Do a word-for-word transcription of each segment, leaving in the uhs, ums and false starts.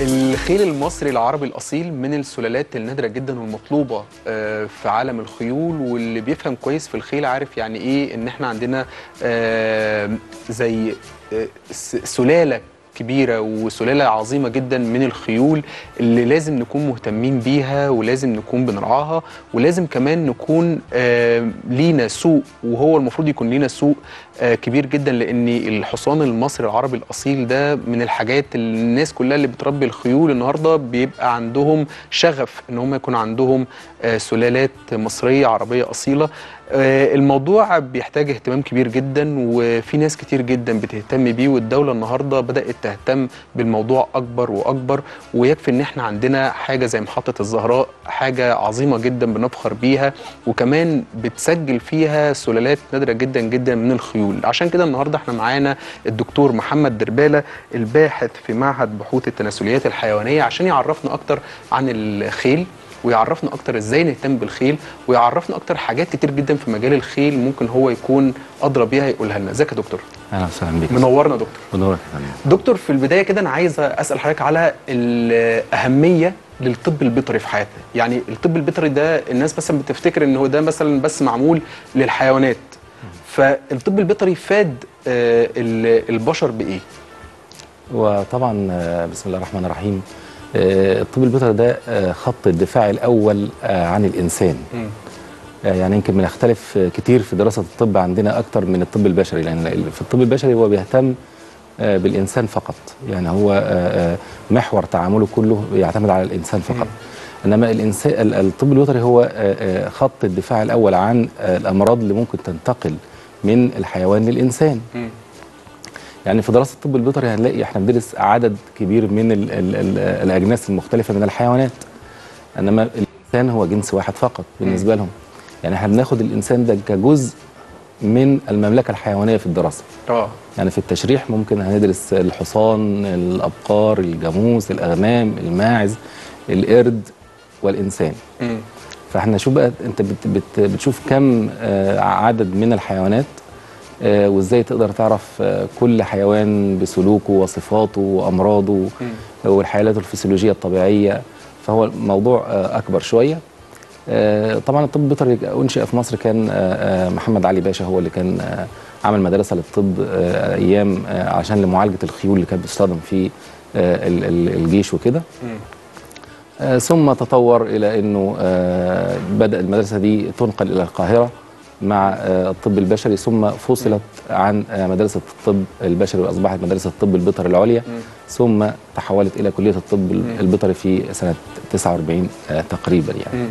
الخيل المصري العربي الأصيل من السلالات النادرة جدا والمطلوبة في عالم الخيول، واللي بيفهم كويس في الخيل عارف يعني ايه ان احنا عندنا زي سلالة كبيرة وسلالة عظيمة جدا من الخيول اللي لازم نكون مهتمين بيها ولازم نكون بنرعاها، ولازم كمان نكون آه لينا سوق، وهو المفروض يكون لينا سوق آه كبير جدا، لأن الحصان المصري العربي الأصيل ده من الحاجات اللي الناس كلها اللي بتربي الخيول النهاردة بيبقى عندهم شغف ان هم يكون عندهم آه سلالات مصرية عربية أصيلة. الموضوع بيحتاج اهتمام كبير جدا، وفي ناس كتير جدا بتهتم بيه، والدولة النهاردة بدأت تهتم بالموضوع أكبر وأكبر. ويكفي ان احنا عندنا حاجة زي محطة الزهراء، حاجة عظيمة جدا بنفخر بيها، وكمان بتسجل فيها سلالات نادرة جدا جدا من الخيول. عشان كده النهاردة احنا معانا الدكتور محمد دربالة، الباحث في معهد بحوث التناسليات الحيوانية، عشان يعرفنا أكتر عن الخيل، ويعرفنا اكتر ازاي نهتم بالخيل، ويعرفنا اكتر حاجات كتير جدا في مجال الخيل ممكن هو يكون ادرى بيها يقولها لنا. ازيك يا دكتور؟ اهلا وسهلا بك. منورنا دكتور. منورك يا فندم. دكتور، في البدايه كده انا عايز اسال حضرتك على الاهميه للطب البيطري في حياتنا. يعني الطب البيطري ده الناس مثلا بتفتكر ان هو ده مثلا بس معمول للحيوانات، فالطب البيطري فاد البشر بايه؟ وطبعا بسم الله الرحمن الرحيم، الطب البيطري ده خط الدفاع الأول عن الإنسان. م. يعني يمكن بنختلف كتير في دراسة الطب عندنا أكتر من الطب البشري، لأن في الطب البشري هو بيهتم بالإنسان فقط، يعني هو محور تعامله كله يعتمد على الإنسان فقط. م. إنما الإنسان الطب البيطري هو خط الدفاع الأول عن الأمراض اللي ممكن تنتقل من الحيوان للإنسان. م. يعني في دراسة الطب البيطري هنلاقي احنا بندرس عدد كبير من ال ال ال الأجناس المختلفة من الحيوانات، انما الإنسان هو جنس واحد فقط بالنسبة لهم. يعني احنا بناخد الإنسان ده كجزء من المملكة الحيوانية في الدراسة. اه يعني في التشريح ممكن هندرس الحصان، الأبقار، الجاموس، الأغنام، الماعز، القرد والإنسان. م. فاحنا شو بقى انت بت بت بتشوف كم آه عدد من الحيوانات، آه وازاي تقدر تعرف آه كل حيوان بسلوكه وصفاته وامراضه م. والحالات الفسيولوجيه الطبيعيه. فهو الموضوع آه اكبر شويه. آه طبعا الطب البيطري انشئ في مصر، كان آه محمد علي باشا هو اللي كان آه عمل مدرسه للطب آه ايام آه عشان لمعالجه الخيول اللي كانت بتستخدم في آه الجيش وكده. آه ثم تطور الى انه آه بدا المدرسه دي تنقل الى القاهره مع الطب البشري، ثم فصلت عن مدرسة الطب البشري وأصبحت مدرسة الطب البيطري العليا، م. ثم تحولت إلى كلية الطب م. البيطري في سنة تسعة وأربعين تقريبا يعني. م.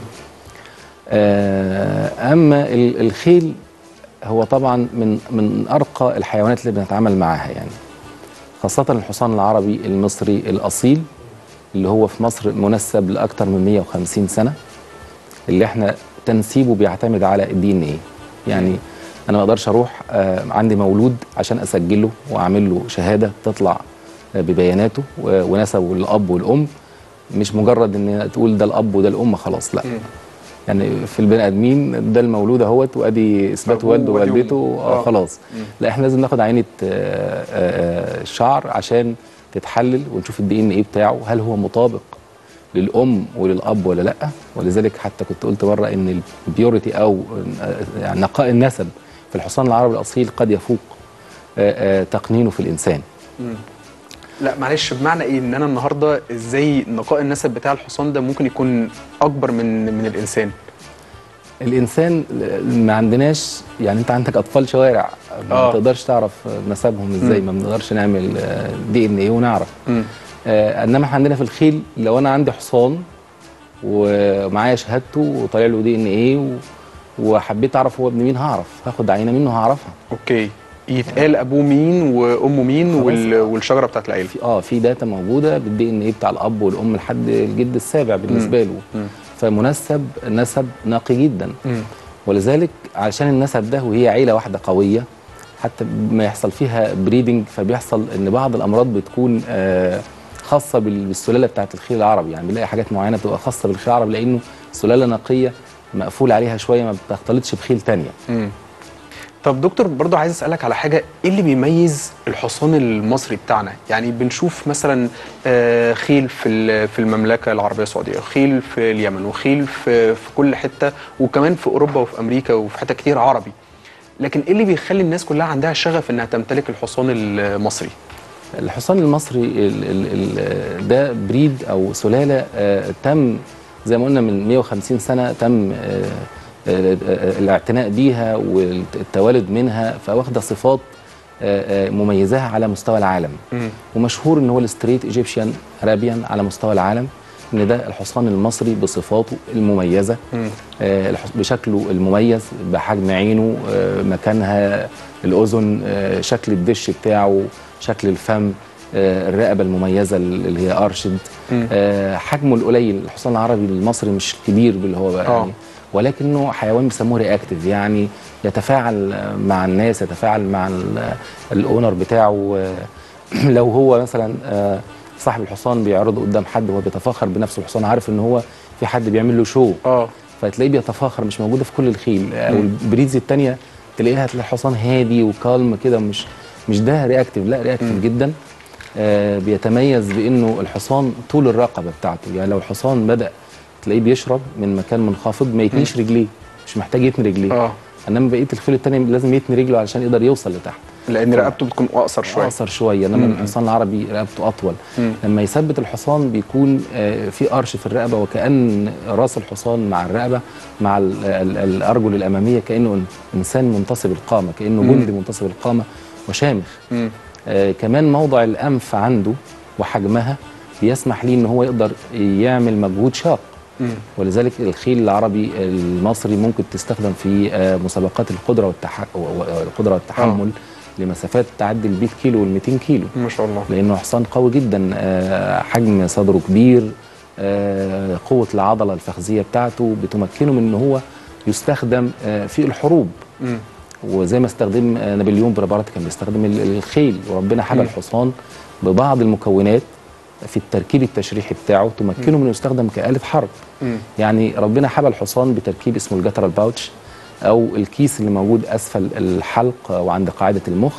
أما الخيل هو طبعا من من أرقى الحيوانات اللي بنتعامل معها، يعني خاصة الحصان العربي المصري الأصيل اللي هو في مصر منسب لأكثر من مئة وخمسين سنة، اللي احنا تنسيبه بيعتمد على الدي ان ايه. يعني انا ما اقدرش اروح آه عندي مولود عشان اسجله واعمل له شهاده تطلع آه ببياناته ونسبه الاب والام، مش مجرد ان تقول ده الاب وده الام خلاص، لا. م. يعني في البني ادمين ده المولود اهوت وادي اثبات والده ووالدته آه خلاص. م. لا، احنا لازم ناخد عينه آه آه الشعر عشان تتحلل ونشوف الدي ان ايه بتاعه هل هو مطابق للأم وللأب ولا لأ. ولذلك حتى كنت قلت مرة إن البيوريتي أو يعني نقاء النسب في الحصان العربي الأصيل قد يفوق تقنينه في الإنسان. مم. لا معلش، بمعنى إيه إن أنا النهاردة إزاي نقاء النسب بتاع الحصان ده ممكن يكون أكبر من من الإنسان؟ الإنسان ما عندناش، يعني أنت عندك أطفال شوارع ما آه. تقدرش تعرف نسبهم إزاي، ما بنقدرش نعمل دي إن إيه ونعرف. مم. آه انما احنا عندنا في الخيل لو انا عندي حصان ومعايا شهادته وطالع له دي ان ايه وحبيت اعرف هو ابن مين، هعرف هاخد عينه منه هعرفها. اوكي، يتقال ابوه مين وامه مين وال... والشجره بتاعت العيله. اه في داتا موجوده بالدي ان ايه بتاع الاب والام لحد الجد السابع بالنسبه له. مم. فمنسب نسب نقي جدا. مم. ولذلك عشان النسب ده وهي عيله واحده قويه، حتى ما يحصل فيها بريدنج فبيحصل ان بعض الامراض بتكون آه خاصه بالسلاله بتاعت الخيل العربي. يعني بنلاقي حاجات معينه بتبقى خاصه بالخيل العربي لانه سلاله نقيه مقفول عليها شويه ما بتختلطش بخيل ثانيه. طب دكتور برضو عايز اسالك على حاجه، ايه اللي بيميز الحصان المصري بتاعنا؟ يعني بنشوف مثلا آه، خيل في في المملكه العربيه السعوديه، خيل في اليمن، وخيل في في كل حته، وكمان في اوروبا وفي امريكا وفي حتت كتير عربي. لكن ايه اللي بيخلي الناس كلها عندها شغف انها تمتلك الحصان المصري؟ الحصان المصري ال ال ال ده بريد او سلاله آه تم زي ما قلنا من مئة وخمسين سنه، تم آه آه الاعتناء بيها والتوالد منها، فواخده صفات آه آه مميزاها على مستوى العالم. م. ومشهور ان هو الستريت ايجيبشن ارابيان على مستوى العالم، ان ده الحصان المصري بصفاته المميزه، آه بشكله المميز، بحجم عينه، آه مكانها، الاذن، آه شكل الدش بتاعه، شكل الفم، آه الرقبه المميزه اللي هي ارشد، آه حجمه القليل. الحصان العربي المصري مش كبير اللي هو بقى يعني، ولكنه حيوان بيسموه رياكتيف، يعني يتفاعل مع الناس، يتفاعل مع الاونر بتاعه. آه لو هو مثلا آه صاحب الحصان بيعرضه قدام حد وهو بيتفاخر بنفسه، الحصان عارف ان هو في حد بيعمل له شو، اه فتلاقيه بيتفاخر، مش موجوده في كل الخيل. او البريدز الثانيه تلاقيها تلاقي الحصان هادي وكالم كده، مش مش ده رياكتيف، لا رياكتيف م. جدا. آه بيتميز بانه الحصان طول الرقبه بتاعته، يعني لو الحصان بدا تلاقيه بيشرب من مكان منخفض ما يتنيش رجليه، مش محتاج يتني رجليه، اه انما بقيه الخيول الثانيه لازم يتني رجله علشان يقدر يوصل لتحت، لان رقبته بتكون اقصر شويه اقصر شويه انما الحصان العربي رقبته اطول. مم. لما يثبت الحصان بيكون آه في قرش في الرقبه، وكأن راس الحصان مع الرقبه مع ال ال الارجل الاماميه كانه انسان منتصب القامه، كانه جندي منتصب القامه وشامخ. آه كمان موضع الانف عنده وحجمها بيسمح ليه ان هو يقدر يعمل مجهود شاق. مم. ولذلك الخيل العربي المصري ممكن تستخدم في آه مسابقات القدره والتح... القدره والتحمل أوه. لمسافات تعدي ال مئة كيلو وال مئتين كيلو ما شاء الله، لانه حصان قوي جدا، آه حجم صدره كبير، آه قوه العضله الفخذيه بتاعته بتمكنه من ان هو يستخدم آه في الحروب. م. وزي ما استخدم آه نابليون بونابرت كان بيستخدم الخيل، وربنا حبى الحصان ببعض المكونات في التركيب التشريحي بتاعه تمكنه من يستخدم كآلة حرب. م. يعني ربنا حبى الحصان بتركيب اسمه الجترال باوتش، او الكيس اللي موجود اسفل الحلق وعند قاعده المخ.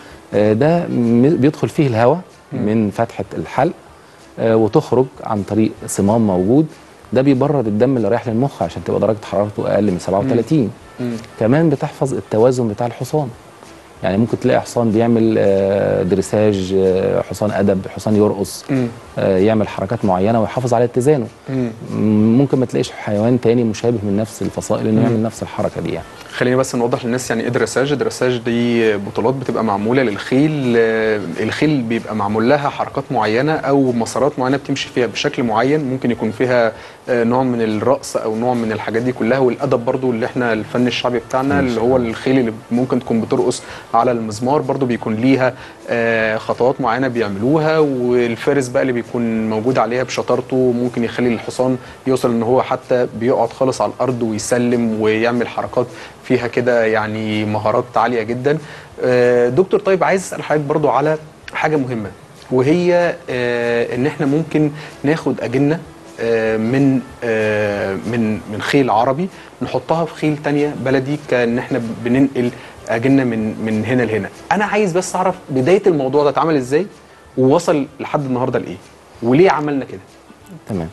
ده بيدخل فيه الهواء من فتحه الحلق وتخرج عن طريق صمام موجود، ده بيبرد الدم اللي رايح للمخ عشان تبقى درجه حرارته اقل من سبعة وثلاثين. مم. كمان بتحفظ التوازن بتاع الحصان، يعني ممكن تلاقي حصان بيعمل دريساج، حصان ادب، حصان يرقص، مم. يعمل حركات معينه ويحافظ على اتزانه. مم. ممكن ما تلاقيش حيوان تاني مشابه من نفس الفصائل انه يعمل نفس الحركه دي. يعني خليني بس نوضح للناس يعني ايه دريساج. دريساج دي بطولات بتبقى معموله للخيل، الخيل بيبقى معمول لها حركات معينه او مسارات معينه بتمشي فيها بشكل معين، ممكن يكون فيها نوع من الرقص او نوع من الحاجات دي كلها، والادب برضو اللي احنا الفن الشعبي بتاعنا اللي هو الخيل اللي ممكن تكون بترقص على المزمار برضو بيكون ليها خطوات معينه بيعملوها، والفارس بقى اللي بيكون موجود عليها بشطارته ممكن يخلي الحصان يوصل ان هو حتى بيقعد خالص على الارض ويسلم ويعمل حركات فيها كده، يعني مهارات عاليه جدا. دكتور طيب عايز اسال حضرتك برضو على حاجه مهمه، وهي ان احنا ممكن ناخد اجنه من من من خيل عربي نحطها في خيل تانية بلدي، كان احنا بننقل اجنه من من هنا لهنا. انا عايز بس اعرف بدايه الموضوع ده اتعمل ازاي ووصل لحد النهارده لايه وليه عملنا كده. تمام.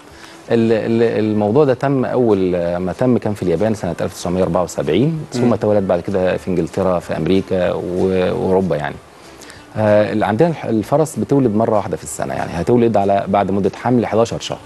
الموضوع ده تم اول ما تم كان في اليابان سنه ألف وتسعمئة وأربعة وسبعين، ثم تولد بعد كده في انجلترا، في امريكا واوروبا. يعني آه عندنا الفرس بتولد مره واحده في السنه، يعني هتولد على بعد مده حمل إحدى عشر شهر.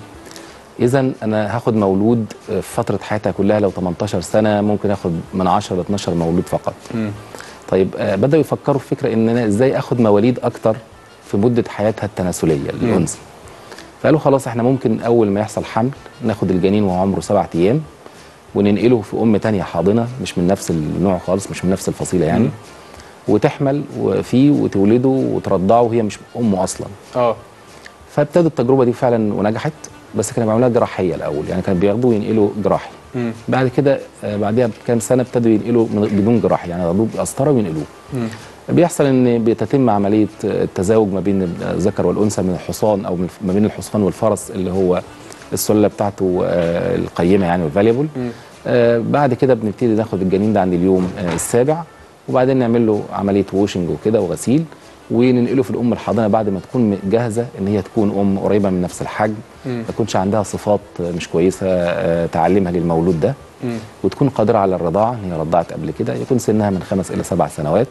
اذا انا هاخد مولود في فتره حياتها كلها، لو ثمانية عشر سنه ممكن اخد من عشرة ل اثناشر مولود فقط. مم. طيب آه بداوا يفكروا في فكره ان انا ازاي اخد مواليد اكتر في مده حياتها التناسليه الانثى. فقالوا خلاص احنا ممكن اول ما يحصل حمل ناخد الجنين وهو عمره سبعة ايام وننقله في ام ثانيه حاضنه مش من نفس النوع خالص، مش من نفس الفصيله يعني، مم. وتحمل فيه وتولده وترضعه وهي مش امه اصلا. اه فابتدوا التجربه دي فعلا ونجحت، بس كانوا بيعملوها جراحيه الاول، يعني كانوا بياخدوه وينقلوا جراحي. مم. بعد كده بعدها بكام سنه ابتدوا ينقلوا بدون جراحي، يعني ياخدوه بقسطره وينقلوه. بيحصل ان بتتم عمليه التزاوج ما بين الذكر والانثى من الحصان او ما بين الحصان والفرس اللي هو السلاله بتاعته القيمه يعني والفاليبل، آه بعد كده بنبتدي ناخد الجنين ده عند اليوم آه السابع، وبعدين نعمل له عمليه ووشنج وكده وغسيل، وننقله في الام الحاضنه بعد ما تكون جاهزه ان هي تكون ام قريبه من نفس الحجم، ما تكونش عندها صفات مش كويسه آه تعلمها للمولود ده، مم. وتكون قادره على الرضاعه، ان هي رضعت قبل كده، يكون سنها من خمس الى سبع سنوات.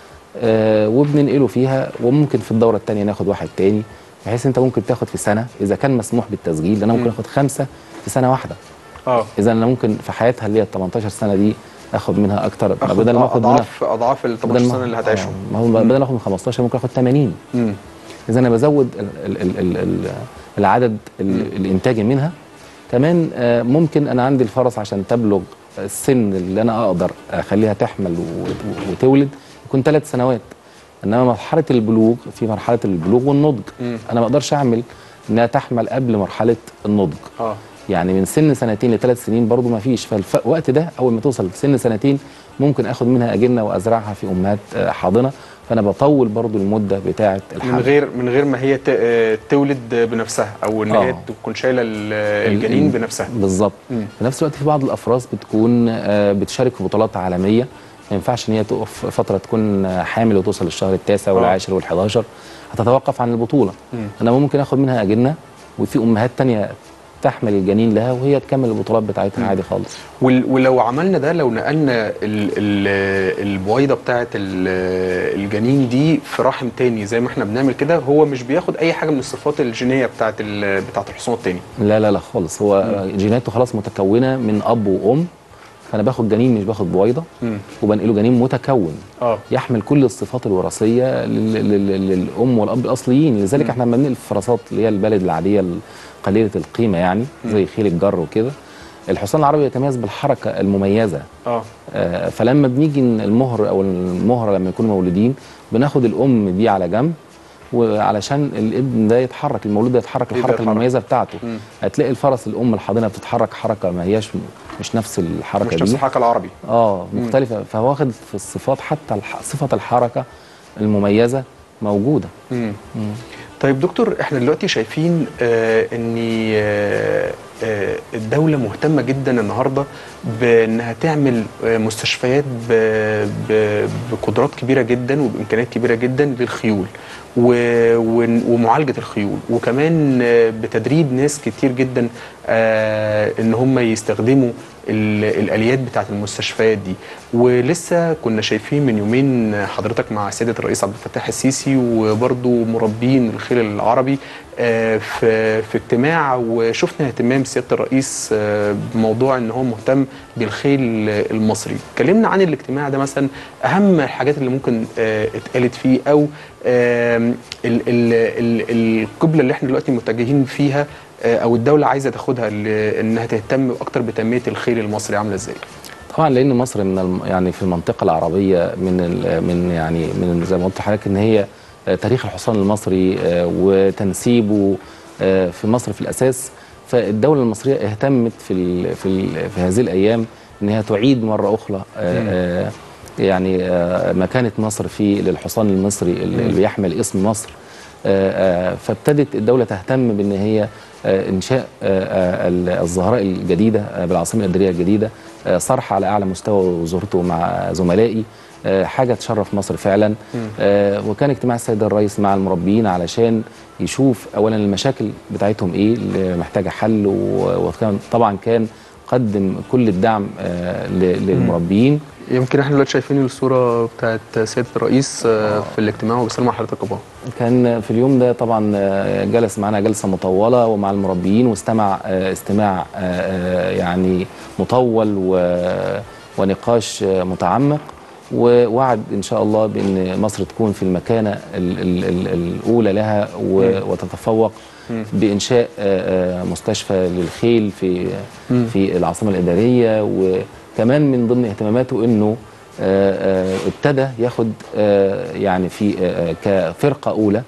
آه وبننقله فيها، وممكن في الدوره الثانيه ناخد واحد تاني، بحيث انت ممكن تاخد في سنه اذا كان مسموح بالتسجيل، انا ممكن اخد خمسه في سنه واحده. اه اذا انا ممكن في حياتها اللي هي ال تمنتاشر سنه دي اخد منها اكتر، بدل ما اخد اضعاف منها اضعاف ال تمنتاشر سنه اللي هتعيشهم. آه ما هو بدل ما اخد من خمستاشر ممكن اخد تمانين. امم اذا انا بزود ال ال ال ال العدد الانتاجي منها. كمان آه ممكن انا عندي الفرس عشان تبلغ السن اللي انا اقدر اخليها تحمل وتولد يكون ثلاث سنوات، انما مرحله البلوغ في مرحله البلوغ والنضج، مم. انا ما اقدرش اعمل انها تحمل قبل مرحله النضج. اه يعني من سن سنتين لثلاث سنين برضو ما فيش، فالوقت ده اول ما توصل لسن سنتين ممكن اخد منها اجنه وازرعها في امهات حاضنه، فانا بطول برضو المده بتاعه الحمل من غير من غير ما هي تولد بنفسها، او ان هي تكون شايله الجنين بنفسها. بالظبط. في نفس الوقت في بعض الافراس بتكون بتشارك في بطولات عالميه، ما ينفعش ان هي تقف فتره تكون حامل وتوصل للشهر التاسع والعاشر والحداشر، هتتوقف عن البطوله. مم. انا ممكن اخد منها اجنه، وفي امهات ثانيه تحمل الجنين لها وهي تكمل البطولات بتاعتها عادي خالص. ولو عملنا ده، لو نقلنا ال ال البويضه بتاعه الجنين دي في رحم تاني زي ما احنا بنعمل كده، هو مش بياخد اي حاجه من الصفات الجينيه بتاعه بتاعه الحصان التاني؟ لا لا لا خالص، هو مم. جيناته خلاص متكونه من اب وام، فانا باخد جنين مش باخد بويضه، وبنقله جنين متكون آه. يحمل كل الصفات الوراثيه للام والاب الاصليين. لذلك مم. احنا لما بننقل الفرسات اللي هي البلد العاديه قليله القيمه يعني مم. زي خيل الجر وكده، الحصان العربي يتميز بالحركه المميزه. اه, آه فلما بنيجي المهر او المهره لما يكونوا مولودين بناخد الام دي على جنب، وعلشان الابن ده يتحرك، المولود ده يتحرك الحركه المميزه بتاعته. مم. هتلاقي الفرس الام الحاضنه بتتحرك حركه ما هياش مش نفس الحركه مش دي، مش نفس الحركه العربي. اه مختلفه، فهو واخد في الصفات حتى صفه الحركه المميزه موجوده. مم. مم. طيب دكتور، احنا دلوقتي شايفين آه ان آه آه الدوله مهتمه جدا النهارده بانها تعمل آه مستشفيات بقدرات كبيره جدا وبامكانيات كبيره جدا للخيول ومعالجه الخيول، وكمان آه بتدريب ناس كتير جدا آه ان هم يستخدموا الاليات بتاعه المستشفيات دي. ولسه كنا شايفين من يومين حضرتك مع سياده الرئيس عبد الفتاح السيسي وبرضه مربين الخيل العربي في في اجتماع، وشفنا اهتمام سياده الرئيس بموضوع ان هو مهتم بالخيل المصري. اتكلمنا عن الاجتماع ده، مثلا اهم الحاجات اللي ممكن اتقالت فيه، او القبله اللي احنا دلوقتي متجهين فيها او الدوله عايزه تاخدها انها تهتم اكتر بتنميه الخيل المصري، عامله ازاي؟ طبعا لان مصر من الم... يعني في المنطقه العربيه من ال... من يعني من زي ما قلت لحضرتك ان هي تاريخ الحصان المصري وتنسيبه في مصر في الاساس، فالدوله المصريه اهتمت في ال... في ال... في هذه الايام ان هي تعيد مره اخرى يعني مكانه مصر في للحصان المصري اللي بيحمل اسم مصر. فابتدت الدوله تهتم بان هي انشاء الزهراء الجديده بالعاصمه الاداريه الجديده، صرح على اعلى مستوى وزورته مع زملائي، حاجه تشرف مصر فعلا. وكان اجتماع السيد الرئيس مع المربيين علشان يشوف اولا المشاكل بتاعتهم ايه اللي محتاجه حل، وكان طبعا كان قدم كل الدعم للمربيين. يمكن احنا دلوقتي شايفين الصوره بتاعت سياده الرئيس في الاجتماع، وبيسلم على حضرتك ابا. كان في اليوم ده طبعا جلس معنا جلسه مطوله ومع المربيين، واستمع استماع يعني مطول ونقاش متعمق، ووعد ان شاء الله بان مصر تكون في المكانه الاولى لها وتتفوق بانشاء مستشفى للخيل في في العاصمه الاداريه. وكمان من ضمن اهتماماته انه ابتدى ياخد يعني في كفرقه اولى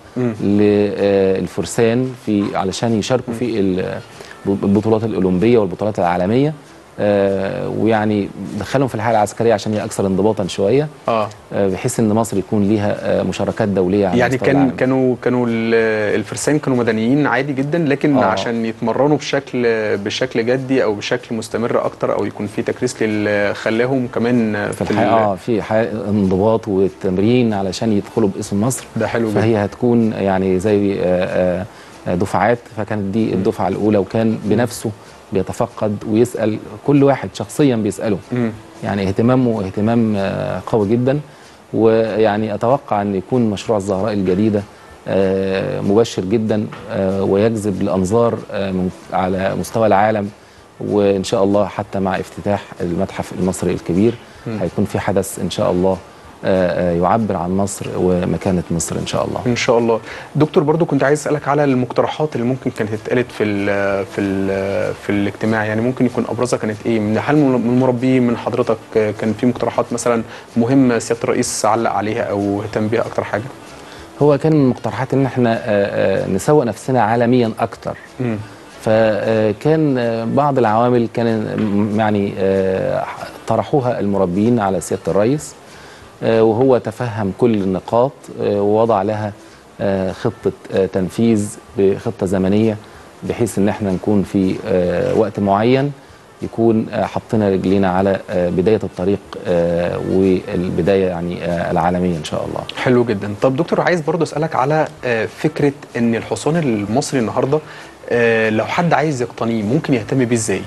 للفرسان في علشان يشاركوا في البطولات الاولمبيه والبطولات العالميه، آه ويعني دخلهم في الحاله العسكريه عشان هي اكثر انضباطا شويه، اه آه بحيث ان مصر يكون ليها آه مشاركات دوليه على يعني مستوى كان العالم. كانوا كانوا ال- الفرسان كانوا مدنيين عادي جدا، لكن آه. عشان يتمرنوا بشكل بشكل جدي او بشكل مستمر اكتر، او يكون في تكريس لل خلاهم كمان في في الحقيقه ال- اه في حقيقة انضباط والتمرين علشان يدخلوا باسم مصر. ده حلو جدا. فهي هتكون يعني زي آه آه دفعات، فكانت دي الدفعه الاولى، وكان بنفسه بيتفقد ويسال كل واحد شخصيا بيساله. مم. يعني اهتمامه اهتمام آه قوي جدا. ويعني اتوقع ان يكون مشروع الزهراء الجديده آه مبشر جدا آه ويجذب الانظار آه من على مستوى العالم، وان شاء الله حتى مع افتتاح المتحف المصري الكبير مم. هيكون في حدث ان شاء الله آه، آه، يعبر عن مصر ومكانه مصر ان شاء الله. ان شاء الله. دكتور برضو كنت عايز اسالك على المقترحات اللي ممكن كانت اتقالت في ال في ال في الاجتماع، يعني ممكن يكون ابرزها كانت ايه؟ من هل من المربيين من حضرتك كان في مقترحات مثلا مهمه سياده الرئيس علق عليها او اهتم بيها اكتر حاجه؟ هو كان من المقترحات ان احنا آه، آه، نسوق نفسنا عالميا اكتر. مم. فكان بعض العوامل كان يعني آه، طرحوها المربيين على سياده الرئيس، آه، وهو تفهم كل النقاط آه، ووضع لها آه، خطه آه، تنفيذ بخطه زمنيه، بحيث ان احنا نكون في آه، وقت معين يكون آه، حطينا رجلينا على آه، بدايه الطريق آه، والبدايه يعني آه، العالميه ان شاء الله. حلو جدا. طب دكتور عايز برضو اسالك على آه، فكره ان الحصان المصري النهارده آه، لو حد عايز يقتنيه ممكن يهتم بيه ازاي؟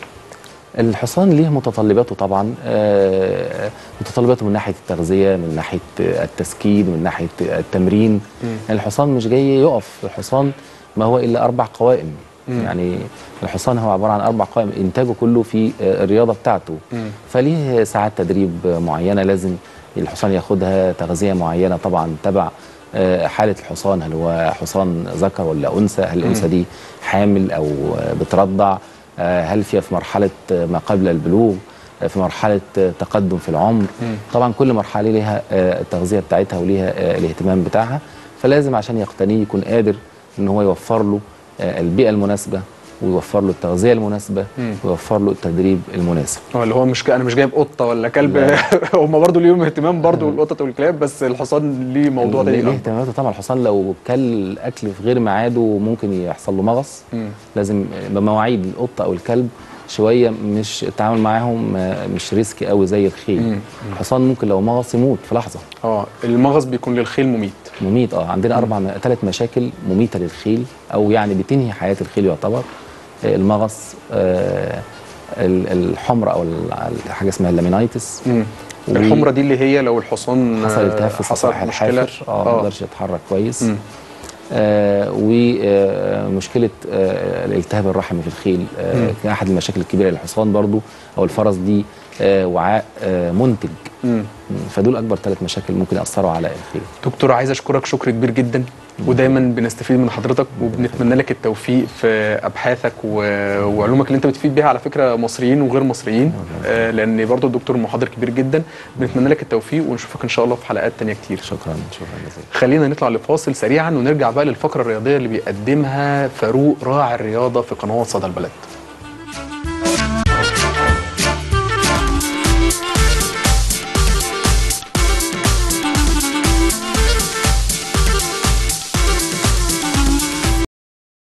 الحصان ليه متطلباته طبعا، آه، متطلباته من ناحيه التغذيه، من ناحيه التسكين، من ناحيه التمرين. يعني الحصان مش جاي يقف، الحصان ما هو الا اربع قوائم. مم. يعني الحصان هو عباره عن اربع قوائم، انتاجه كله في آه، الرياضه بتاعته. مم. فليه ساعات تدريب معينه لازم الحصان ياخدها، تغذيه معينه طبعا تبع آه، حاله الحصان، هل هو حصان ذكر ولا انثى، هل الانثى دي حامل او آه، بترضع، آه، هل فيها في مرحله آه، ما قبل البلوغ، آه، في مرحله آه، تقدم في العمر. مم. طبعا كل مرحله ليها آه، التغذيه بتاعتها وليها آه، الاهتمام بتاعها، فلازم عشان يقتنيه يكون قادر ان هو يوفر له آه، البيئه المناسبه، ويوفر له التغذيه المناسبه، مم. ويوفر له التدريب المناسب. هو اللي هو مش جا- انا مش جايب قطه ولا كلب لا. هم برضو ليهم اهتمام برضو القطط والكلاب، بس الحصان ليه موضوع تاني ليه أكبر. اهتماماته طبعا. الحصان لو كل اكل في غير ميعاده ممكن يحصل له مغص. مم. لازم بمواعيد القطه او الكلب شويه، مش التعامل معاهم آه، مش ريسكي قوي زي الخيل. مم. الحصان ممكن لو مغص يموت في لحظه. اه المغص بيكون للخيل مميت. مميت. اه عندنا اربع ثلاث مشاكل مميته للخيل، او يعني بتنهي حياه الخيل يعتبر. آه، المغص، آه، ال- الحمرة او ال- حاجه اسمها اللامينايتس. مم. و- الحمرة دي اللي هي لو الحصان حصل التهاب في حصل صفائح مشكلة الحافر، اه ما اه يقدرش يتحرك كويس. مم. آه ومشكله آه الالتهاب الرحمي في الخيل، آه مم. كان احد المشاكل الكبيره للحصان برضو او الفرس دي. آه وعاء آه منتج. مم. فدول اكبر ثلاث مشاكل ممكن ياثروا على الخيل. دكتور عايز اشكرك شكر كبير جدا، ودايما بنستفيد من حضرتك وبنتمنى لك التوفيق في ابحاثك و... وعلومك اللي انت بتفيد بيها على فكره مصريين وغير مصريين، آه لان برضو الدكتور محاضر كبير جدا. بنتمنى لك التوفيق ونشوفك ان شاء الله في حلقات تانية كتير. شكرا شكرا جزيلا. خلينا نطلع لفاصل سريعا ونرجع بقى للفقره الرياضيه اللي بيقدمها فاروق راعي الرياضه في قنوات صدى البلد.